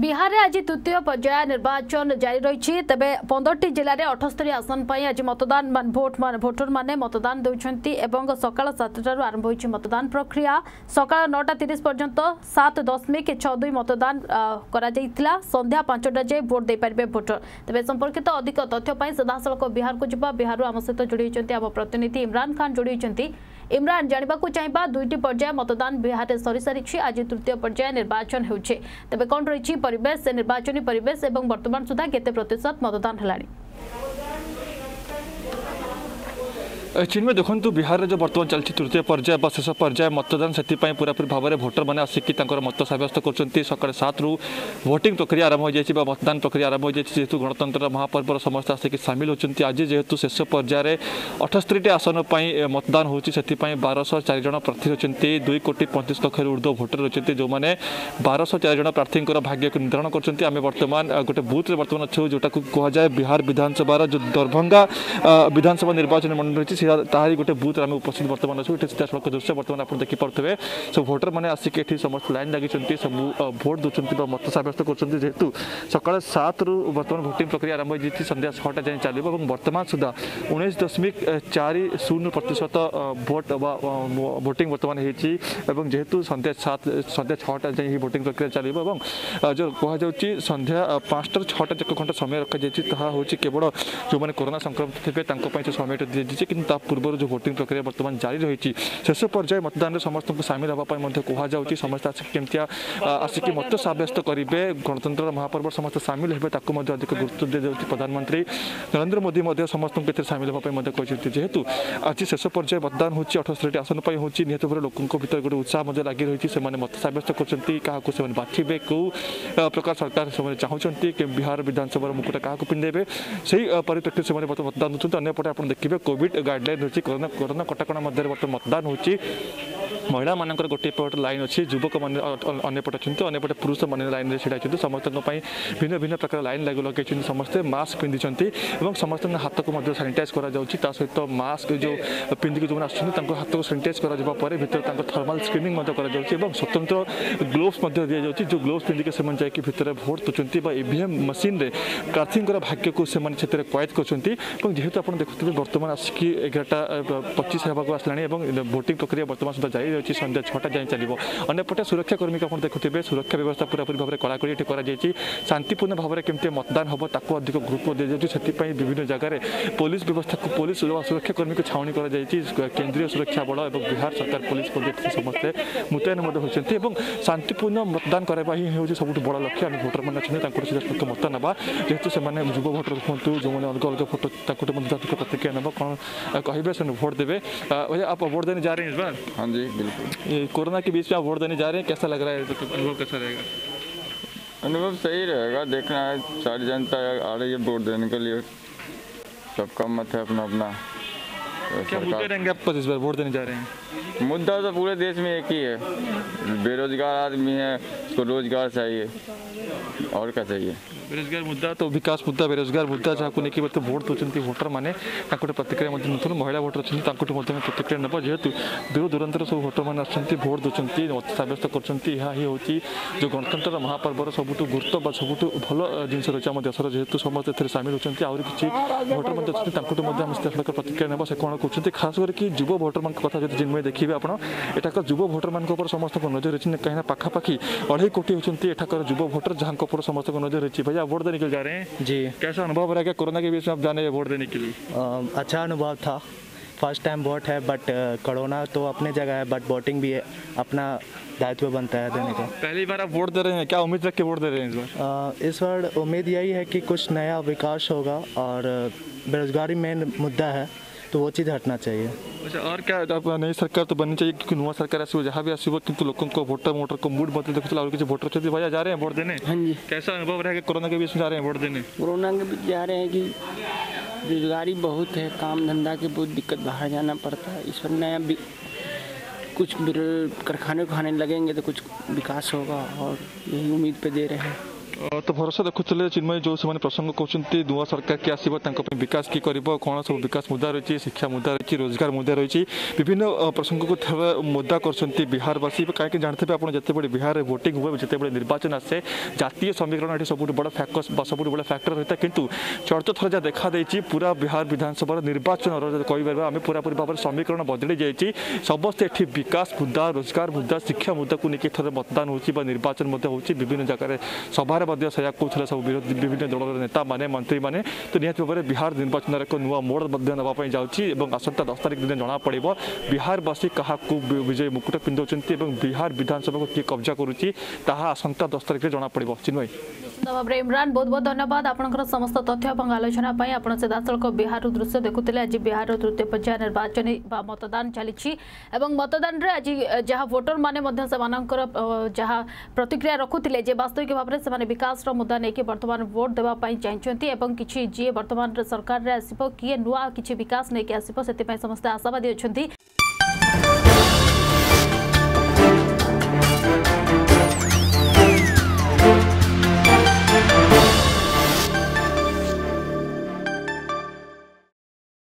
बिहार में आज तृतीय पर्याय निर्वाचन जारी रही तेबे 15टी जिले में 78 आसन पर आज मतदान भोटर माने मतदान देउछंती एवं सकाळ 7टारू आरंभ होइछि मतदान प्रक्रिया सकाळ 9:30 पर्यंत 7.62 मतदान करा जायतिला संध्या 5टा जाए भोट दे पारिबे भोटर तेबे संपर्कित अधिक तथ्य पई सदासलक बिहार को जिबा बिहार आम सहित जोड़ी होइछंती आम प्रतिनिधि इमरान खान जोड़ी होइछंती। इमरान जानवा चाहिए दुईटी पर्याय मतदान बिहार में सरी सारी आज तृतीय पर्याय निर्वाचन होउछे तेबे कौन रही परिवेश निर्वाचनी परिवेश एवं वर्तमान सुधा केते प्रतिशत मतदान हलाणी चिन्मय देखो बिहार में जो बर्तमान चलती तृतीय पर्याय शेष पर्याय मतदान से पूरापूरी भाव में भोटर मैंने आसिक मत सब्यस्त कर सका 7 रु भोटिंग प्रक्रिया आरंभ हो जाए मतदान प्रक्रिया आरंभ हो जाए जेहेतु गणतंत्र महापर्व समस्त आसिक सामिल होती आज जेहेतु शेष पर्याय 78 आसन पर मतदान होती 1204 जन प्रार्थी रही 2,35,00,000 ऊर्ध्व भोटर रही जो मैंने 1204 जन प्रार्थी भाग्य को निर्धारण कर बर्तमान गोटे बुथ में बर्तमान अच्छे जोटा कहुए बिहार विधानसभा जो दरभंगा विधानसभा निर्वाचन मंडल रही तारी गोटे बुथ आम उपस्थित बर्तमान अच्छे ये सीधासख दृश्य बर्तमान आप देखिपे सब भोटर मैंने आसिक ये समस्त लाइन लगी सब भोट दूसरी मत सब्यस्त कर जेहेतु सका 7 रु बर्तमान भोटिंग प्रक्रिया आरंभ हो संध्या 6टा जाए चलो और बर्तमान सुधा 19.40% भोट भोटिंग बर्तमान होती जेहेतु संध्या 6टा जाए भोटिंग प्रक्रिया चलो जो कहुच्छी संध्या 5टा 6टा जक घंटा समय रखा जाए केवल जो मैंने कोरोना संक्रमित थे समय दी कि पूर्व जो भोटिंग प्रक्रिया बर्तमान जारी रही शेष पर्याय मतदान समस्त को सामिल होगापी कहुच्छी समस्त आसिक केमती आसिक मत सब्यस्त करेंगे गणतंत्र महापर्व समस्त सामिल होते अधिक गुरुत्व दी जाऊँगी प्रधानमंत्री नरेंद्र मोदी समस्त को सामिल होगापी कहते जेहेतु आज शेष पर्याय मतदान हो 78 आसन पर होती निहत भाव लोकों भर गोटे उत्साह लगी रही है मत सब्यस्त कर बाछे कौ प्रकार सरकार से चाहते कि बिहार विधानसभा मुकुट क्या पिंधेबे से परिप्रेक्षी से मतदान होते अंपटे आप देखिए कोविड गाइडलाइन रही कोरोना कटकणा मध्य मतदान होती महिला मान गोटे पट लाइन अच्छी युवक मैंने अंपटे अच्छा अंपटे पुरुष मैंने लाइन में ढड़ा होती समस्त भिन्न भिन्न प्रकार लाइन लगे समस्ते मास्क पिंधि समस्त हाथ को सानिटाइज कर सहित मास्क जो पिंधिक जो आस हाथ को सानिटाइज कर भर थर्माल स्क्रीनिंग स्वतंत्र ग्लोव्स दि जाऊँगी जो ग्लोव्स पिंधिक से भितर भोट दूसरी ईवीएम मशीन रे प्रार्थी भाग्य को कैद कर जेहेतु आप देखुए बर्तमान आसिक 11:25 होगा आसला भोटिंग प्रक्रिया बर्तमान सुधा जारी रही संध्या 6टा जाए चलो अंपटे सुरक्षाकर्मी को आप देखुए सुरक्षा व्यवस्था पूरापूरी भाव में कड़ाकड़ी कर शांतिपूर्ण भाव में केमती मतदान हम ताको अधिक गुरुत्व दी जाए विभिन्न जगह पुलिस व्यवस्था को पुलिस सुरक्षाकर्मी को छावनी कर केंद्रीय सुरक्षा बल और बिहार सरकार पुलिस समस्ते मुतयन होती शांतिपूर्ण मतदान करवा ही हूँ सब बड़ लक्ष्य आम भोटर मैंने अच्छे सीधासख मत ना जेहेतु से युव भोटर हूँ जो मैंने अलग अलग फोटो प्रतिक्रिया ना कौन कहे से वोट देवे भैया आप वोट देने जा रहे हैं इस बार? हाँ जी बिल्कुल। कोरोना के बीच में आप वोट देने जा रहे हैं, कैसा लग रहा है, अनुभव कैसा रहेगा? अनुभव सही रहेगा, देखना है सारी जनता आ रही है वोट देने के लिए, सबका मत है अपना अपना। क्या मुद्दे रहेंगे आप इस बार वोट देने जा रहे हैं? मुद्दा तो पूरे देश में एक ही है, बेरोजगार आदमी है, उसको रोजगार चाहिए और क्या चाहिए। बेरोजगार मुद्दा तो विकास मुद्दा बेरोजगार मुद्दा जहाँ को लेकिन भोट दूसरी भोटर मैंने प्रतिक्रिया महिला भोटर अच्छे प्रतिक्रिया नब जेहेतु दूर दूरांतर सब भोटर मैंने आसती भोट दूसरी मत सब्यस्त कर जो गणतंत्र महापर्वर सबुठ गुरुत्व सबुठ भल जिन रही है देशर जेहेतु समस्त सामिल होती आहरी किसी भोटर अच्छे प्रतिक्रिया ना से कौन कहते खास करके युव भोटर मान कथा जो जिनमें देखिए आपका युव भोटर मान समस्त नजर रही कहीं पाखापाखि 2.5 कोटी होती एठाकर युव भोटर जहाँ समस्त नजर रही। भैया वोट देने के लिए जा रहे हैं जी, कैसा अनुभव रहा? क्या कोरोना के बीच में आप जाने वोट देने के लिए? अच्छा अनुभव था, फर्स्ट टाइम वोट है बट कोरोना तो अपने जगह है बट वोटिंग भी है, अपना दायित्व बनता है देने का। पहली बार आप वोट दे रहे हैं, क्या उम्मीद रख के वोट दे रहे हैं इस बार उम्मीद यही है कि कुछ नया विकास होगा और बेरोजगारी मेन मुद्दा है तो वो चीज़ हटना चाहिए। अच्छा, और क्या नई सरकार तो बननी चाहिए क्योंकि नुआ सरकार आसो जहाँ भी आसो कि लोगों को वोटर को मूड बदल देखते और किसी वोटर अच्छे भैया जा रहे हैं वोट देने? हाँ जी। कैसा अनुभव रहेगा कोरोना के बीच में जा रहे हैं वोट देने? कोरोना के बीच जा रहे हैं कि बेरोजगारी बहुत है, काम धंधा की बहुत दिक्कत, बाहर जाना पड़ता है। इस पर नया कुछ कारखाने लगेंगे तो कुछ विकास होगा और यही उम्मीद पे दे रहे हैं। तो भरोसा देखुले चिन्मय जो से प्रसंग कहते नुआ सरकार की आसो विकास की कर कौन सब विकास मुद्दा रही शिक्षा मुद्दा रही रोजगार मुद्दा रही विभिन्न प्रसंग को मुद्दा कर बिहारवासी कहीं जानते हैं आप जिते बिहार में भोटिंग हुए जिते निर्वाचन आसे जातीय समीकरण ये सब बड़ा सब बड़ा फैक्टर रहता है किंतु चर्चा थर जहाँ देखा देती पूरा बिहार विधानसभा निर्वाचन कहीपर आम पूरापूरी भाव में समीकरण बदली जाइए समस्ते ये विकास मुद्दा रोजगार मुद्दा शिक्षा मुद्दा को लेकिन थोड़े मतदान हो निर्वाचन हो विभिन्न जगह सभार कहते सब विभिन्न दल नेता माने मंत्री माने तो निहत भाव में बिहार निर्वाचन एक नुआ मोड़ नापी जाऊँगी आसंता 10 तारिख दिन जना पड़ बिहारवासी क्या विजय मुकुट पिंधाऊँच बिहार विधानसभा को किए कब्जा करुच्ची आसंता 10 तारिख जना पड़ चिन्मय भाव में इमरान बहुत बहुत धन्यवाद आपंकर समस्त तथ्य और आलोचना आप सीधासख बिहार दृश्य देखुले आज बिहार तृतीय पर्याय निर्वाचन मतदान चली मतदान रे आज जहाँ भोटर माने जहाँ प्रतिक्रिया रखुले वास्तविक भाव में से विकास मुद्दा नहीं बर्तमान भोट देवाई चाहिए किसी जी बर्तमान सरकार में आसो किए नुआ किसी विकास नहीं आसो से समस्ते आशावादी अच्छा।